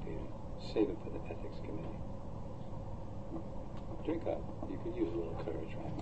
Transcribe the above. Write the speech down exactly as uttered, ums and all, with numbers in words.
Peter. Save it for the ethics committee. Drink up. You could use a little courage right